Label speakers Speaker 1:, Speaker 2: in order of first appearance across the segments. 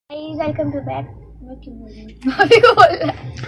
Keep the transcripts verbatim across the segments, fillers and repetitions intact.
Speaker 1: Welcome to back. मैं क्यों बोल रही हूँ? भाभी को बोल रहा है।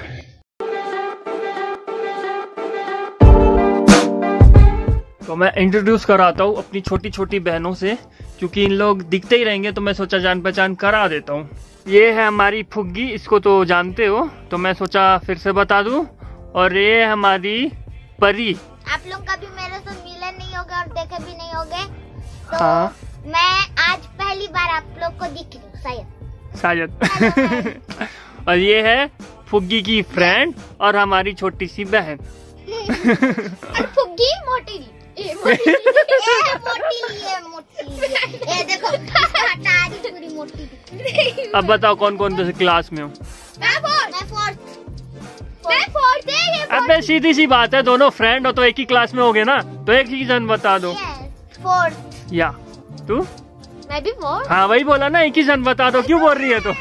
Speaker 2: तो मैं इंट्रोड्यूस कराता हूँ अपनी छोटी छोटी बहनों से, क्योंकि इन लोग दिखते ही रहेंगे तो मैं सोचा जान पहचान करा देता हूँ। ये है हमारी फुग्गी, इसको तो जानते हो, तो मैं सोचा फिर से बता दूं। और ये है हमारी परी।
Speaker 1: आप लोग कभी मेरे से मिले नहीं होगे और देखे भी नहीं होगे, तो
Speaker 2: हाँ।
Speaker 1: मैं आज पहली बार आप लोग को दिख रही हूँ शायद
Speaker 2: शायद और ये है फुग्गी की फ्रेंड और हमारी छोटी सी बहन।
Speaker 1: और फुग्गी मोटी ये मोटी ये मोटी ये मोटी ये देखो हटा दी पूरी मोटी।
Speaker 2: अब बताओ कौन कौन से क्लास में हो?
Speaker 1: मैं फोर्थ मैं फोर्थ मैं फोर्थ है ये।
Speaker 2: अबे सीधी सी बात है, दोनों फ्रेंड हो तो एक ही क्लास में होगे ना, तो एक ही जन बता दो।
Speaker 1: फोर्थ।
Speaker 2: या तू?
Speaker 1: मैं भी फोर्थ।
Speaker 2: हाँ वही बोला ना, एक ही जन बता दो। क्यों बोल रही है तो?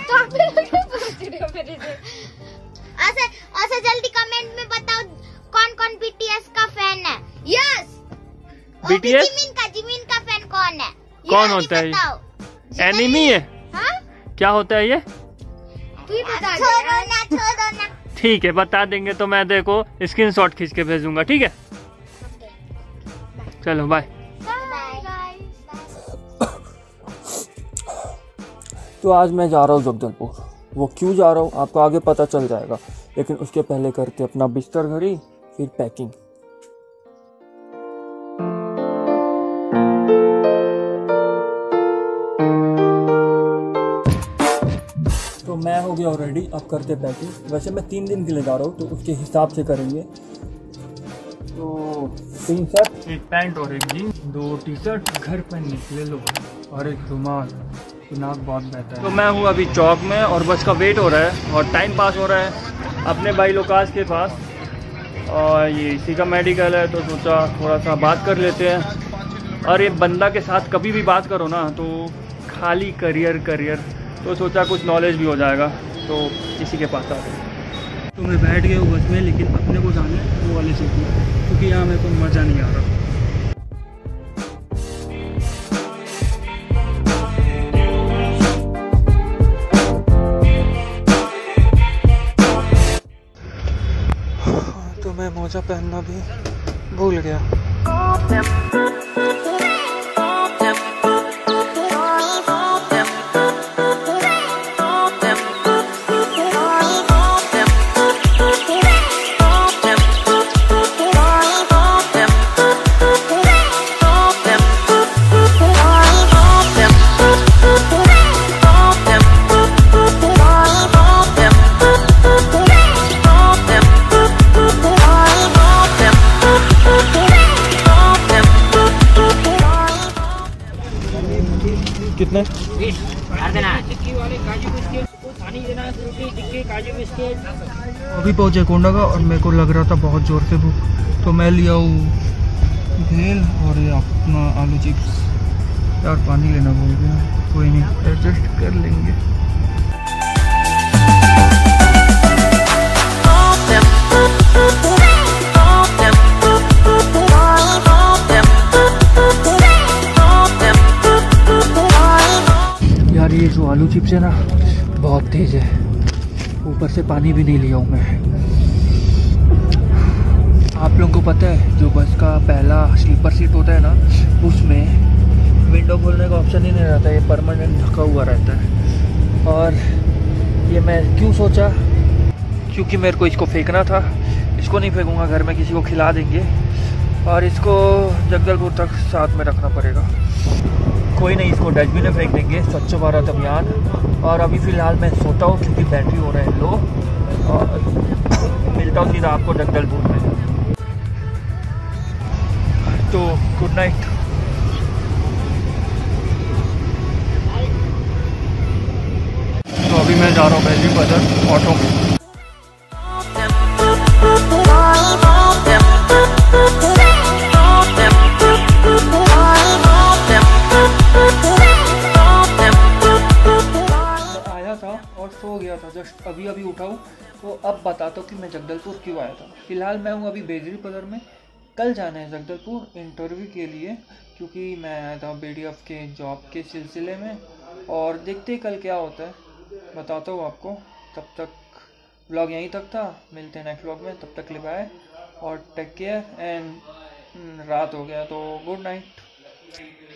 Speaker 1: ऐसे ऐसे जल्दी कमेंट में बताओ कौन कौन बीटीएस का फैन है। यस
Speaker 2: बीटीएस
Speaker 1: जिमिन का जिमिन का फैन कौन है?
Speaker 2: कौन होता है? एनिमी है?
Speaker 1: हाँ?
Speaker 2: क्या होता है ये?
Speaker 1: तू ही बता दे। छोड़ो ना छोड़ो ना।
Speaker 2: ठीक है बता देंगे, तो मैं देखो स्क्रीनशॉट खींच के भेजूंगा। ठीक है चलो बाय। तो आज मैं जा रहा हूँ जगदलपुर। वो क्यों जा रहा हूँ आपको आगे पता चल जाएगा, लेकिन उसके पहले करते अपना बिस्तर घड़ी, फिर पैकिंग। तो मैं हो गया ऑलरेडी, अब करते पैकिंग। वैसे मैं तीन दिन के लिए जा रहा हूँ तो उसके हिसाब से करेंगे। तो तीन शर्ट, एक पैंट और एक जीन्स, दो टी शर्ट घर पहनने के लिए लो, और एक रुमाल। नाक बहुत बहता है। तो मैं हूँ अभी चौक में और बस का वेट हो रहा है और टाइम पास हो रहा है अपने भाई लोकास के पास। और ये इसी का मेडिकल है तो सोचा थोड़ा सा बात कर लेते हैं। और ये बंदा के साथ कभी भी बात करो ना तो खाली करियर करियर, तो सोचा कुछ नॉलेज भी हो जाएगा, तो इसी के पास आ गए। तो मैं बैठ गया हूँ बस में, लेकिन अपने को जाना है वो वाले सीट में, क्योंकि यहाँ मेरे को मज़ा नहीं आ रहा। तो मैं मोजा पहनना भी भूल गया। कितने? अभी पहुंचे कोंडागा और मेरे को लग रहा था बहुत जोर से भूख, तो मैं लिया हूँ भेल और ये अपना आलू चिप्स। यार पानी लेना भूल गया, कोई नहीं एडजस्ट कर लेंगे। यार ये जो आलू चिप्स है ना बहुत तेज है, ऊपर से पानी भी नहीं लिया हूँ मैं। आप लोगों को पता है जो बस का पहला स्लीपर सीट होता है ना, उसमें विंडो खोलने का ऑप्शन ही नहीं रहता, ये परमानेंट ढका हुआ रहता है। और ये मैं क्यों सोचा, क्योंकि मेरे को इसको फेंकना था। इसको नहीं फेंकूंगा, घर में किसी को खिला देंगे, और इसको जगदलपुर तक साथ में रखना पड़ेगा। कोई नहीं, इसको डस्टबिन में फेंक देंगे, स्वच्छ भारत अभियान। और अभी फ़िलहाल मैं सोता हूँ क्योंकि बैटरी हो रहा है लो, और मिलता हूँ सीधा आपको जगदलपुर में। तो गुड नाइट। तो अभी मैं जा रहा हूँ बेली बाजार ऑटो में। और सो गया था, जस्ट अभी अभी उठा हूँ। तो अब बताता हूँ कि मैं जगदलपुर क्यों आया था। फिलहाल मैं हूँ अभी बेजरी पदर में, कल जाना है जगदलपुर इंटरव्यू के लिए, क्योंकि मैं आया था बी डी एफ के जॉब के सिलसिले में, और देखते कल क्या होता है। बताता हूँ आपको। तब तक व्लॉग यहीं तक था, मिलते हैं नेक्स्ट व्लॉग में। तब तक के लिए बाय और टेक केयर एंड रात हो गया तो गुड नाइट।